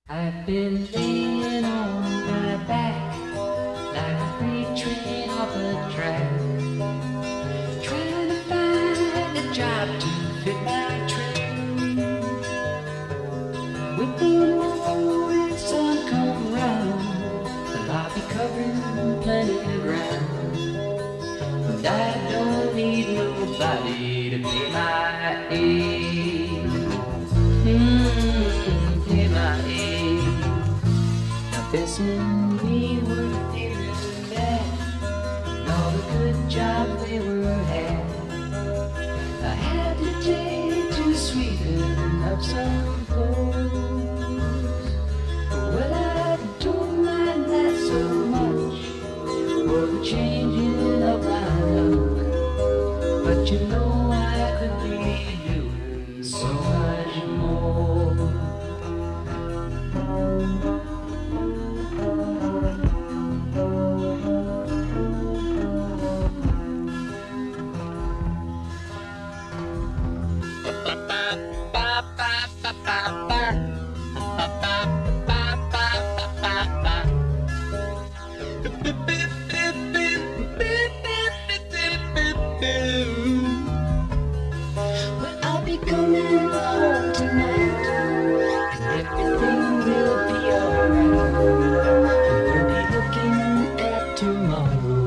I've been laying on my back like a freight train off a track, trying to find a job to fit my train. With the morning sun come round, I'll be covering plenty of ground. And I don't need nobody to pay my aid. Pay my aid. Now this and me were feeling bad, and all the good jobs they were had. I had to take to sweeten up some clothes. Well, I don't mind that so much, for the changing of my luck. But you know I could be doing so much more. Well, I'll be coming home tonight, and everything will be alright. We'll be looking at tomorrow.